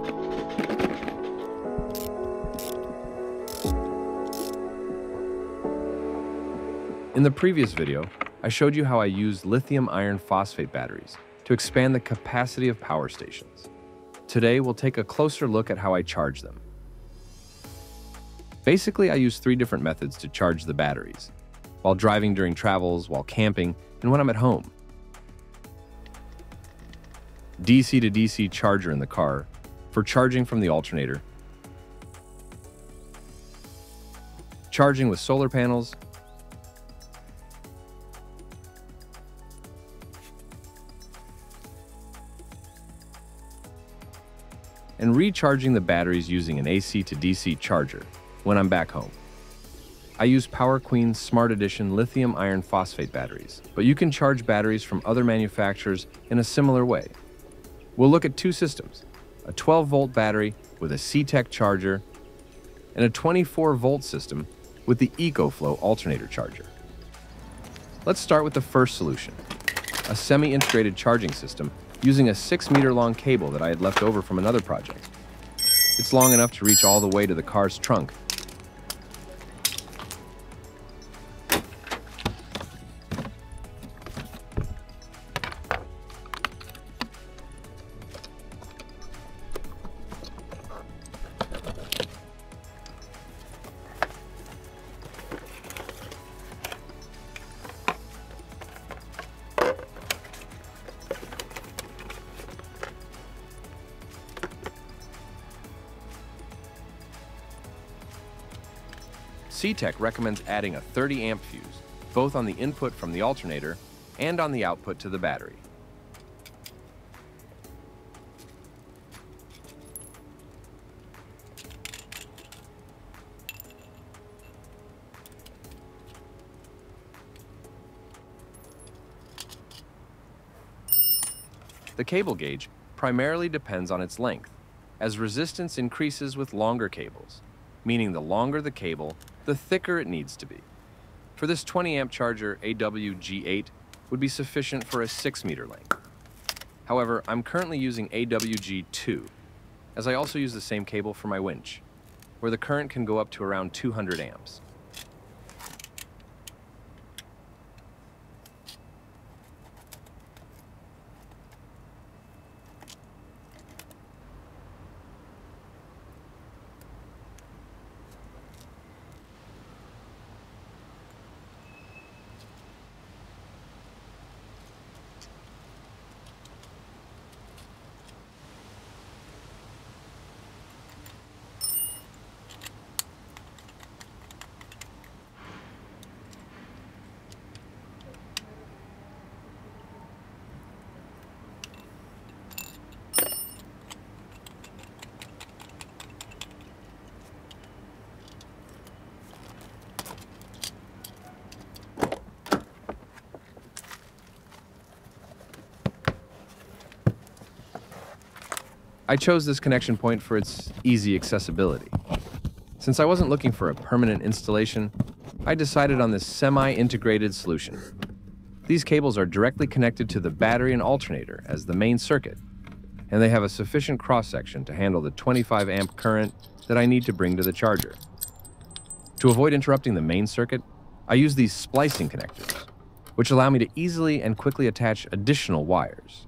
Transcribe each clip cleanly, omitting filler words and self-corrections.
In the previous video, I showed you how I used lithium iron phosphate batteries to expand the capacity of power stations. Today, we'll take a closer look at how I charge them. Basically, I use 3 different methods to charge the batteries: while driving during travels, while camping, and when I'm at home. DC to DC charger in the car for charging from the alternator, charging with solar panels, and recharging the batteries using an AC to DC charger when I'm back home. I use Power Queen's Smart Edition lithium iron phosphate batteries, but you can charge batteries from other manufacturers in a similar way. We'll look at 2 systems, a 12-volt battery with a CTEK charger and a 24-volt system with the EcoFlow Alternator charger. Let's start with the first solution, a semi-integrated charging system using a 6-meter-long cable that I had left over from another project. It's long enough to reach all the way to the car's trunk. CTEK recommends adding a 30-amp fuse, both on the input from the alternator and on the output to the battery. The cable gauge primarily depends on its length, as resistance increases with longer cables, meaning the longer the cable, the thicker it needs to be. For this 20-amp charger, AWG8 would be sufficient for a 6-meter length. However, I'm currently using AWG2, as I also use the same cable for my winch, where the current can go up to around 200 amps. I chose this connection point for its easy accessibility. Since I wasn't looking for a permanent installation, I decided on this semi-integrated solution. These cables are directly connected to the battery and alternator as the main circuit, and they have a sufficient cross-section to handle the 25-amp current that I need to bring to the charger. To avoid interrupting the main circuit, I use these splicing connectors, which allow me to easily and quickly attach additional wires.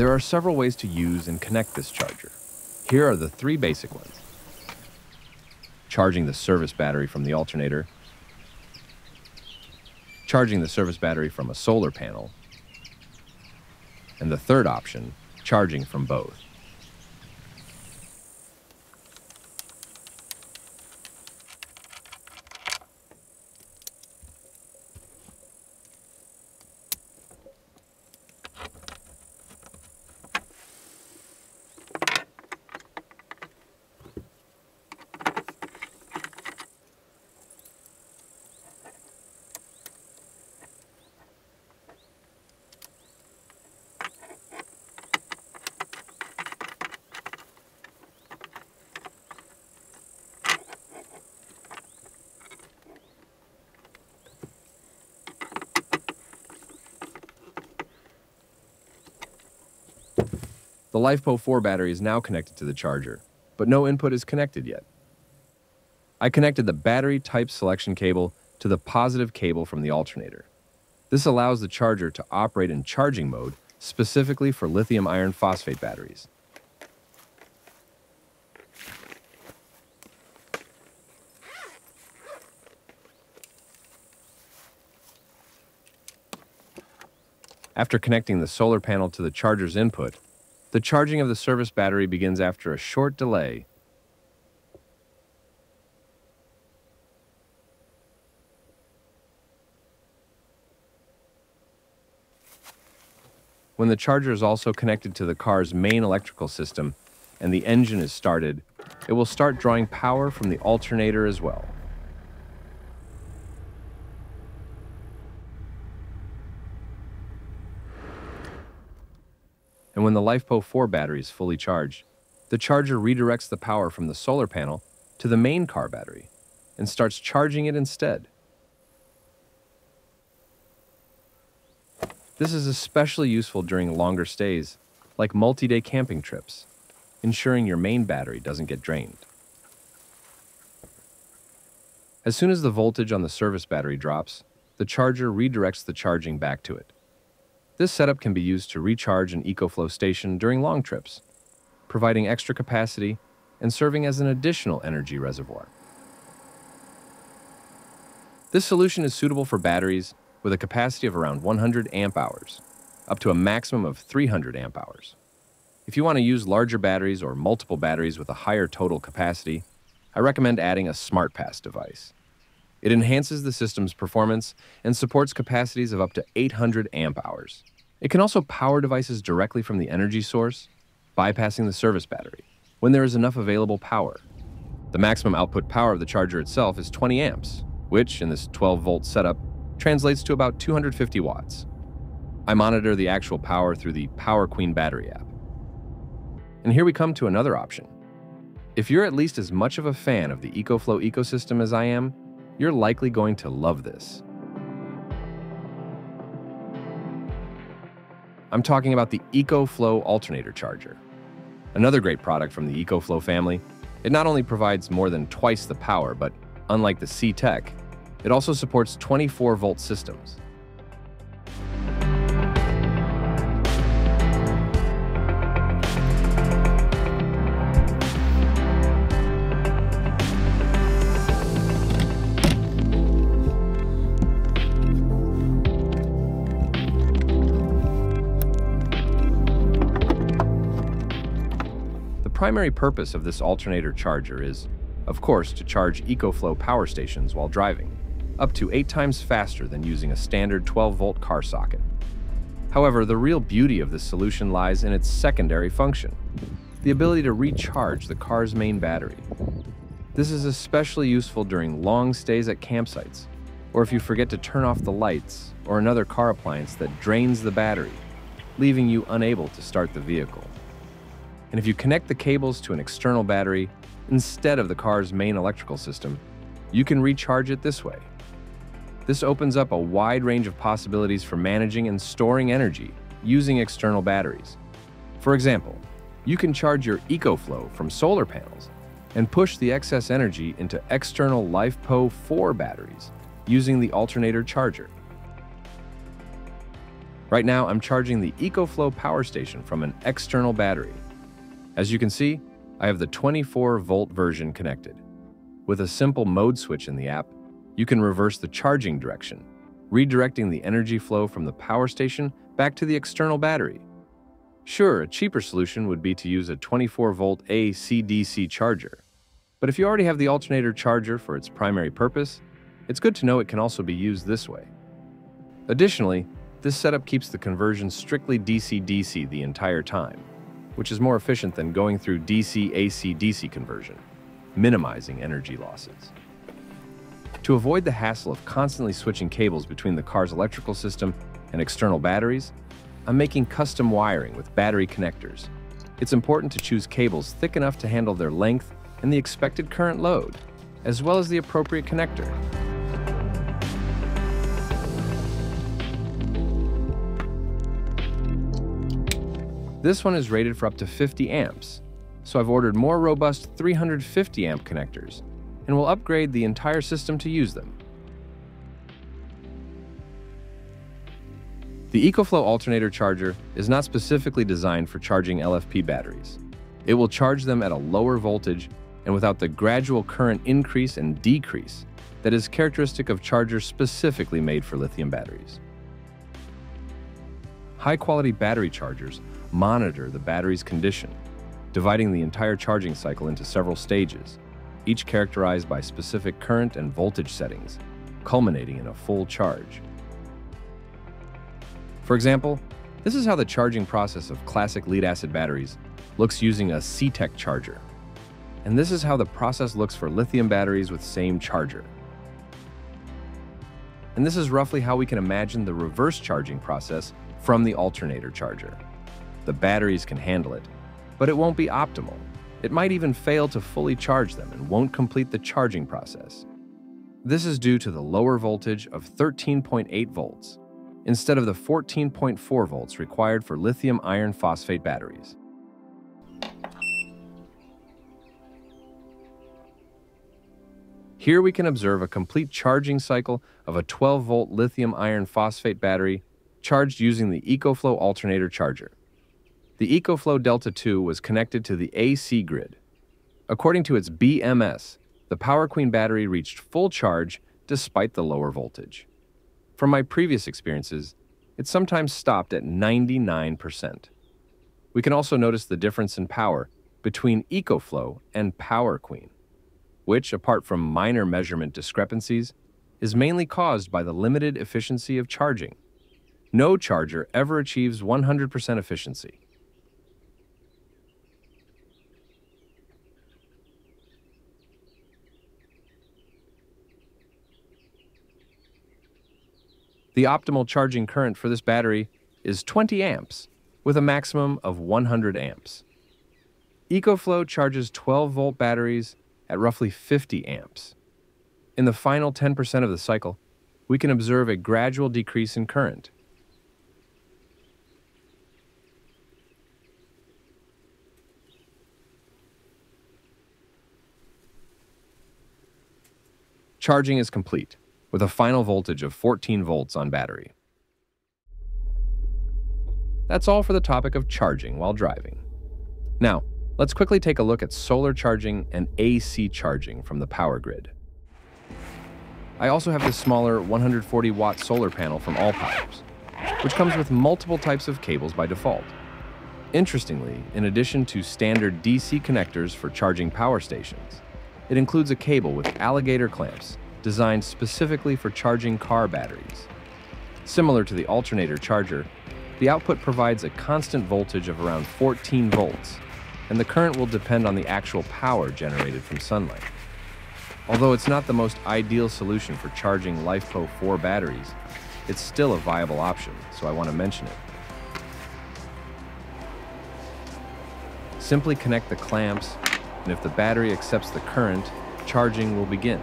There are several ways to use and connect this charger. Here are the 3 basic ones. Charging the service battery from the alternator, charging the service battery from a solar panel, and the third option, charging from both. The LiFePo4 battery is now connected to the charger, but no input is connected yet. I connected the battery type selection cable to the positive cable from the alternator. This allows the charger to operate in charging mode specifically for lithium iron phosphate batteries. After connecting the solar panel to the charger's input, the charging of the service battery begins after a short delay. When the charger is also connected to the car's main electrical system and the engine is started, it will start drawing power from the alternator as well. And when the LiFePo4 battery is fully charged, the charger redirects the power from the solar panel to the main car battery and starts charging it instead. This is especially useful during longer stays, like multi-day camping trips, ensuring your main battery doesn't get drained. As soon as the voltage on the service battery drops, the charger redirects the charging back to it. This setup can be used to recharge an EcoFlow station during long trips, providing extra capacity and serving as an additional energy reservoir. This solution is suitable for batteries with a capacity of around 100 amp hours, up to a maximum of 300 amp hours. If you want to use larger batteries or multiple batteries with a higher total capacity, I recommend adding a SmartPass device. It enhances the system's performance and supports capacities of up to 800 amp hours. It can also power devices directly from the energy source, bypassing the service battery, when there is enough available power. The maximum output power of the charger itself is 20 amps, which, in this 12-volt setup, translates to about 250 watts. I monitor the actual power through the Power Queen battery app. And here we come to another option. If you're at least as much of a fan of the EcoFlow ecosystem as I am, you're likely going to love this. I'm talking about the EcoFlow Alternator charger. Another great product from the EcoFlow family. It not only provides more than twice the power, but unlike the CTEK, it also supports 24-volt systems. The primary purpose of this alternator charger is, of course, to charge EcoFlow power stations while driving, up to 8 times faster than using a standard 12-volt car socket. However, the real beauty of this solution lies in its secondary function, the ability to recharge the car's main battery. This is especially useful during long stays at campsites, or if you forget to turn off the lights or another car appliance that drains the battery, leaving you unable to start the vehicle. And if you connect the cables to an external battery instead of the car's main electrical system, you can recharge it this way. This opens up a wide range of possibilities for managing and storing energy using external batteries. For example, you can charge your EcoFlow from solar panels and push the excess energy into external LiFePo4 batteries using the alternator charger. Right now, I'm charging the EcoFlow power station from an external battery. As you can see, I have the 24-volt version connected. With a simple mode switch in the app, you can reverse the charging direction, redirecting the energy flow from the power station back to the external battery. Sure, a cheaper solution would be to use a 24-volt AC/DC charger. But if you already have the alternator charger for its primary purpose, it's good to know it can also be used this way. Additionally, this setup keeps the conversion strictly DC-DC the entire time, which is more efficient than going through DC-AC/DC conversion, minimizing energy losses. To avoid the hassle of constantly switching cables between the car's electrical system and external batteries, I'm making custom wiring with battery connectors. It's important to choose cables thick enough to handle their length and the expected current load, as well as the appropriate connector. This one is rated for up to 50 amps, so I've ordered more robust 350 amp connectors and will upgrade the entire system to use them. The EcoFlow Alternator charger is not specifically designed for charging LFP batteries. It will charge them at a lower voltage and without the gradual current increase and decrease that is characteristic of chargers specifically made for lithium batteries. High-quality battery chargers monitor the battery's condition, dividing the entire charging cycle into several stages, each characterized by specific current and voltage settings, culminating in a full charge. For example, this is how the charging process of classic lead-acid batteries looks using a CTEK charger. And this is how the process looks for lithium batteries with same charger. And this is roughly how we can imagine the reverse charging process from the alternator charger. The batteries can handle it, but it won't be optimal. It might even fail to fully charge them and won't complete the charging process. This is due to the lower voltage of 13.8 volts, instead of the 14.4 volts required for lithium iron phosphate batteries. Here we can observe a complete charging cycle of a 12-volt lithium iron phosphate battery charged using the EcoFlow Alternator charger. The EcoFlow Delta 2 was connected to the AC grid. According to its BMS, the Power Queen battery reached full charge despite the lower voltage. From my previous experiences, it sometimes stopped at 99%. We can also notice the difference in power between EcoFlow and Power Queen, which, apart from minor measurement discrepancies, is mainly caused by the limited efficiency of charging. No charger ever achieves 100% efficiency. The optimal charging current for this battery is 20 amps, with a maximum of 100 amps. EcoFlow charges 12-volt batteries at roughly 50 amps. In the final 10% of the cycle, we can observe a gradual decrease in current. Charging is complete, with a final voltage of 14 volts on battery. That's all for the topic of charging while driving. Now, let's quickly take a look at solar charging and AC charging from the power grid. I also have this smaller 140-watt solar panel from Allpowers, which comes with multiple types of cables by default. Interestingly, in addition to standard DC connectors for charging power stations, it includes a cable with alligator clamps designed specifically for charging car batteries. Similar to the alternator charger, the output provides a constant voltage of around 14 volts, and the current will depend on the actual power generated from sunlight. Although it's not the most ideal solution for charging LiFePo4 batteries, it's still a viable option, so I want to mention it. Simply connect the clamps, and if the battery accepts the current, charging will begin.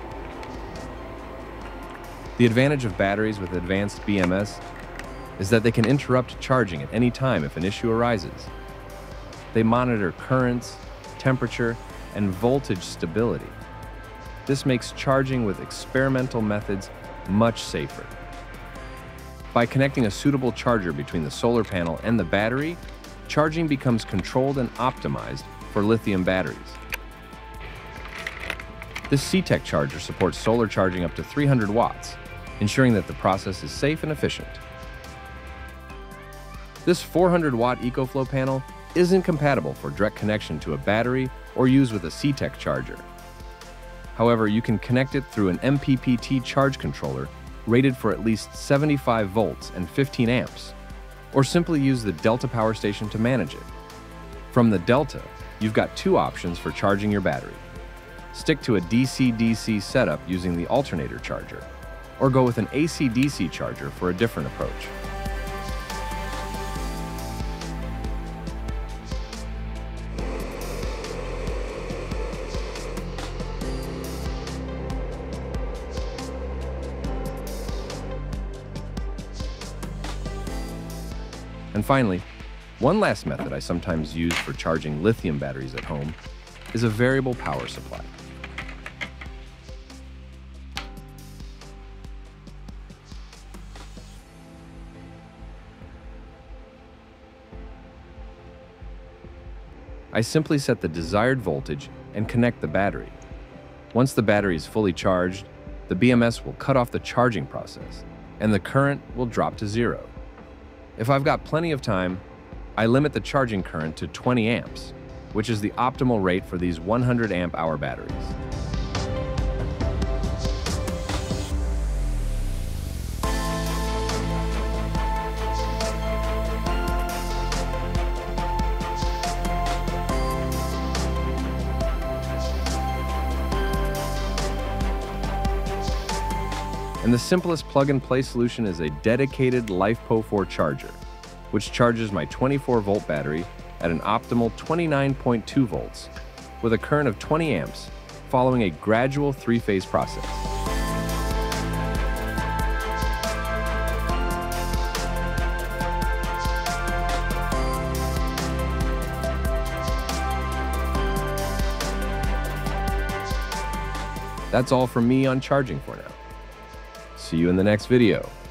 The advantage of batteries with advanced BMS is that they can interrupt charging at any time if an issue arises. They monitor currents, temperature, and voltage stability. This makes charging with experimental methods much safer. By connecting a suitable charger between the solar panel and the battery, charging becomes controlled and optimized for lithium batteries. This CTEK charger supports solar charging up to 300 watts, ensuring that the process is safe and efficient. This 400-watt EcoFlow panel isn't compatible for direct connection to a battery or use with a CTEK charger. However, you can connect it through an MPPT charge controller rated for at least 75 volts and 15 amps, or simply use the Delta power station to manage it. From the Delta, you've got two options for charging your battery. Stick to a DC-DC setup using the alternator charger, or go with an AC-DC charger for a different approach. And finally, one last method I sometimes use for charging lithium batteries at home is a variable power supply. I simply set the desired voltage and connect the battery. Once the battery is fully charged, the BMS will cut off the charging process, and the current will drop to zero. If I've got plenty of time, I limit the charging current to 20 amps, which is the optimal rate for these 100 amp-hour batteries. And the simplest plug-and-play solution is a dedicated LiFePo4 charger, which charges my 24-volt battery at an optimal 29.2 volts with a current of 20 amps following a gradual three-phase process. That's all from me on charging for now. See you in the next video.